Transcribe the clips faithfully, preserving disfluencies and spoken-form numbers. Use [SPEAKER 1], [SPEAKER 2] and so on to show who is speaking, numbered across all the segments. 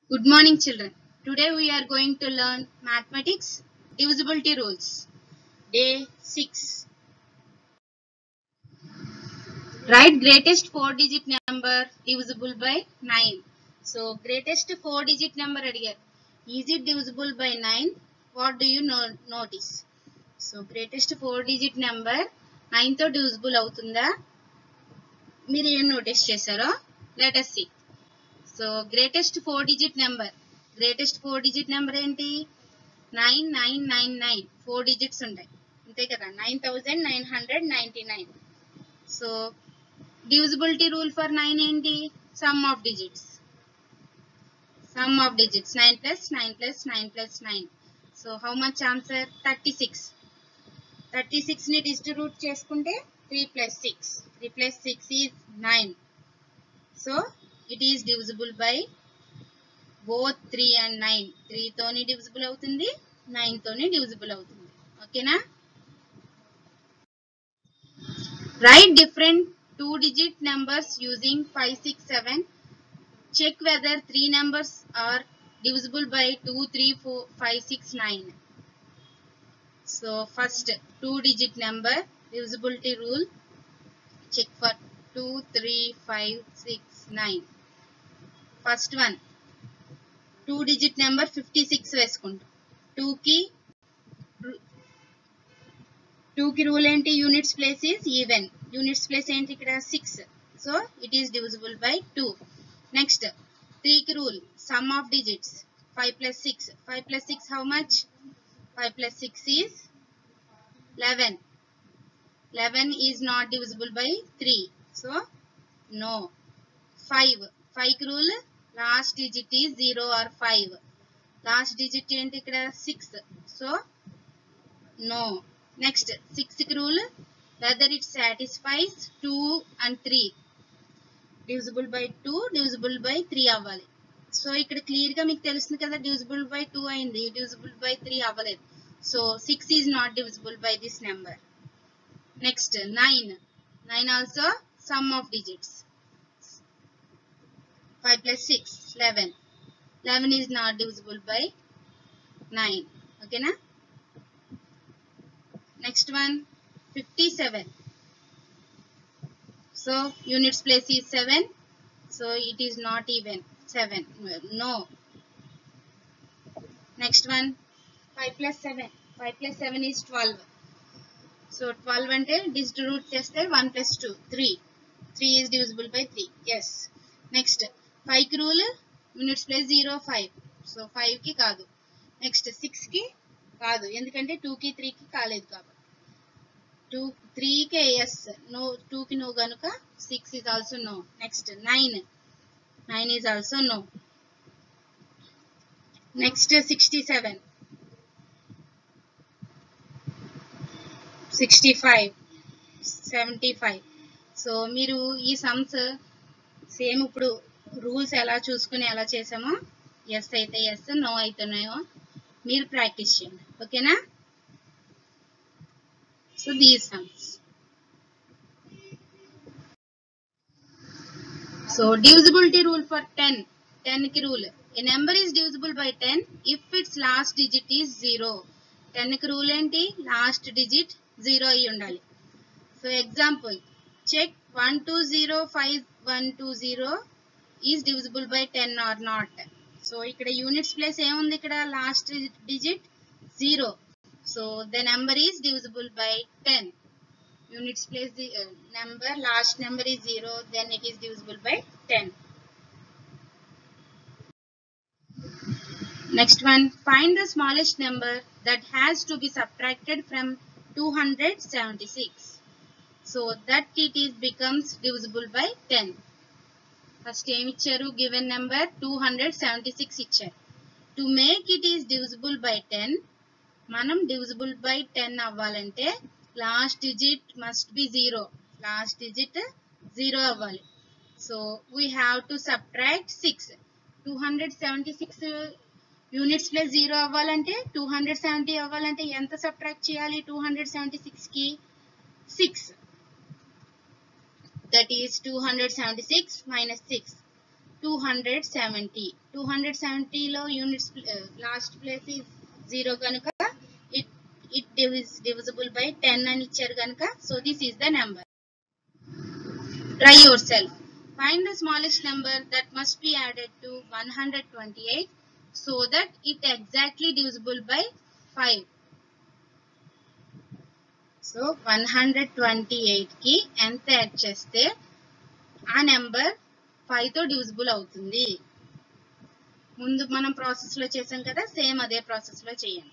[SPEAKER 1] Good morning, children. Today we are going to learn mathematics divisibility rules. Day six. Write greatest four digit number divisible by nine. So greatest four digit number adigaru. Is it divisible by nine? What do you know, notice? So greatest four digit number nine తో divisible అవుతుందా? మీరు ఏం notice చేశారో let us see. So greatest four digit number greatest four digit number ఏంటి nine nine nine nine four digits ఉంటాయి అంతే కదా nine thousand nine hundred ninety nine so divisibility rule for nine ఏంటి sum of digits sum of digits nine plus nine plus nine plus nine so how much answer thirty six thirty six ని distribute చేసుకుంటే three plus six three plus six is nine so it is divisible by both three and nine. three తోని divisible అవుతుంది nine తోని divisible అవుతుంది ఓకేనా write different two digit numbers using five six seven check whether three numbers are divisible by two three four five six nine so first two digit number divisibility rule check for two three five six nine first one two digit number fifty six వేసుకుంటాం టూకి టూకి rule ఏంటి units place is even units place ఏంటి ఇక్కడ six so it is divisible by two next త్రీకి rule sum of digits five plus six five plus six how much five plus six is eleven eleven is not divisible by three so no five five కి rule last digit is zero or five last digit ఏంటి ఇక్కడ six so no next six కి rule whether it satisfies two and three divisible by two divisible by three అవ్వాలి so ఇక్కడ clear గా మీకు తెలుస్తుంది కదా డివిజిబుల్ బై టూ అయింది డివిజిబుల్ బై త్రీ అవ్వలేదు so six is not divisible by this number next nine nine also sum of digits five plus six, eleven. eleven is not divisible by nine. Okay, na? Next one, fifty-seven. So, units place is seven. So, it is not even. seven. No. Next one, five plus seven. five plus seven is twelve. So, twelve ante distribute cheste one plus two. three. three is divisible by three. Yes. Next. Five కి rule units place zero five so five కి కాదు next six కి కాదు ఎందుకంటే two కి three కి కాలేదు కాబట్టి టూ త్రీకే ఎస్ నో టూ కి నో గనుక six is also no next nine nine is also no next sixty seven sixty five seventy five so మీరు ఈ సమ్స్ సేమ్ ఇప్పుడు రూల్స్ ఎలా చూసుకుని ఎలా చేసామో ఎస్ అయితే ఎస్ నో అయితే నో మీరు ప్రాక్టీస్ చేయండి ఓకేనా so these sums so divisibility rule for ten ten కి rule a number is divisible by ten if its last digit is zero ten కి రూల్ ఏంటి లాస్ట్ డిజిట్ జీరో అయి ఉండాలి so example check one two zero five one two zero is divisible by ten or not so ikkada units place em undi ikkada last digit zero so the number is divisible by ten units place the uh, number last number is zero then it is divisible by ten next one find the smallest number that has to be subtracted from two hundred seventy-six so that it is becomes divisible by ten ఫస్ట్ ఏమి ఇచ్చారు given number two hundred seventy six ఇచ్చారు to make it is divisible by ten మనం డివిజిబుల్ by టెన్ అవ్వాలంటే last digit must be zero last digit zero అవ్వాలి so we have to subtract six two hundred seventy six units plus zero అవ్వాలంటే two hundred seventy అవ్వాలంటే ఎంత subtract చేయాలి two hundred seventy six కి six that is two hundred seventy-six minus six two hundred seventy. two hundred seventy లో units uh, last place is zero కనుక it it is divisible by ten అని ఇచ్చారు కనుక so this is the number. Try yourself. Find the smallest number that must be added to one hundred twenty-eight so that it exactly divisible by five. So one hundred twenty-eight కి ఎంత add చేస్తే ఆ number five తో divisible అవుతుంది. ముందు మనం process లో చేసాం కదా, సేమ్ అదే ప్రాసెస్ లో చేయండి.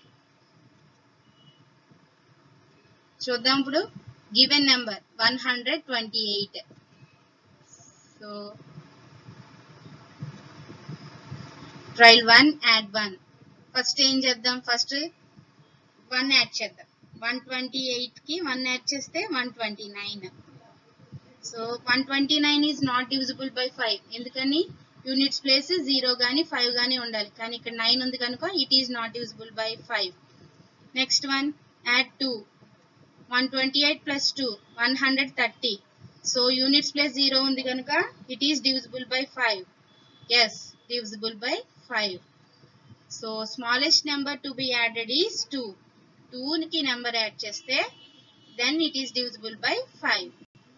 [SPEAKER 1] చూద్దాం ఇప్పుడు. Given number one hundred twenty-eight. So trial one add one. First ఏం చేద్దాం, ఫస్ట్ one యాడ్ చేద్దాం. one twenty-eight కి one యాడ్ చేస్తే one twenty-nine. So one twenty-nine is not divisible by five. ఎందుకని యూనిట్స్ ప్లేస్ జీరో గానీ five గానీ ఉండాలి, కానీ ఇక్కడ నైన్ ఉంది కనుక it is not divisible by five. Next one add two. one twenty-eight plus two one hundred thirty. So units place zero ఉంది కనుక it is divisible by five. yes, divisible by five. So smallest number to be added is two. two కి number add చేస్తే then it is divisible by five.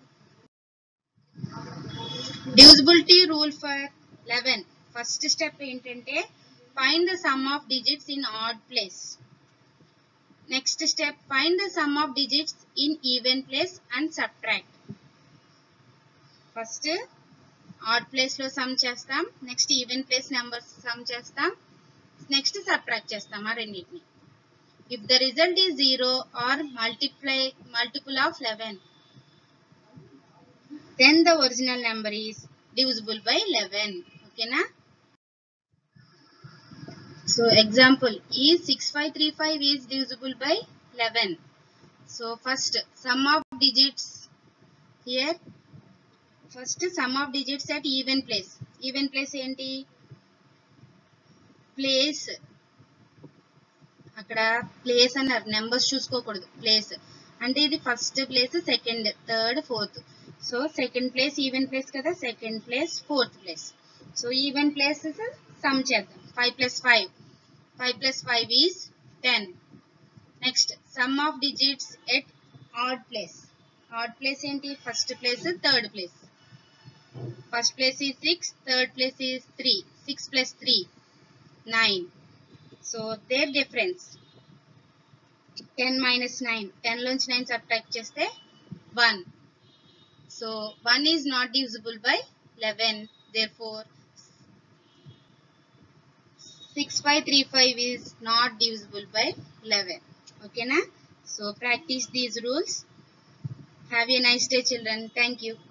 [SPEAKER 1] Divisibility rule for eleven. First step ఏంటంటే find the sum of digits in odd place. Next step, find the sum of digits in even place and subtract. First odd place లో sum చేస్తాం, next even place numbers sum చేస్తాం, next subtract చేస్తాం ఆ రెండింటిని. If the result is zero or multiply multiple of eleven, then the original number is divisible by eleven. Okay na? So example is six five three five is divisible by eleven. So first sum of digits here. First sum of digits at even place. Even place enti? Place. అక్కడ place అన్నారు, numbers చూసుకోకూడదు, place అంటే ఇది first place, second, third, fourth. So second place even place కదా, second place, fourth place. So even place sum చేద్దాం. Five plus five, five plus five is ten. Next sum of digits at odd place. Odd place ఏంటి? First place, third place. First place is six, third place is three. Six plus three nine. So there difference ten minus nine. ten లోంచి nine subtract చేస్తే one. So one is not divisible by eleven. Therefore six five three five is not divisible by eleven. Okay na? So practice these rules. Have a nice day children. Thank you.